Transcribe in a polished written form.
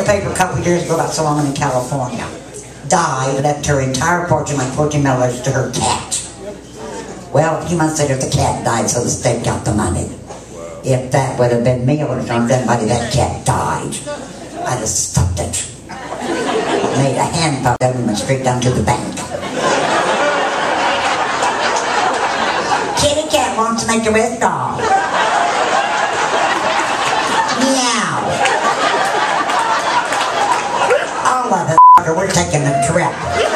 the paper a couple of years ago about some woman in California. Died, left her entire fortune, like $14 million, to her cat. Well, a few months later, the cat died, so the state got the money. If that would have been me or somebody, that cat died. I'd have stuffed it. Made a hand pop and went straight down to the bank. Kitty cat wants to make a withdrawal. Meow. All of us, we're taking a trip.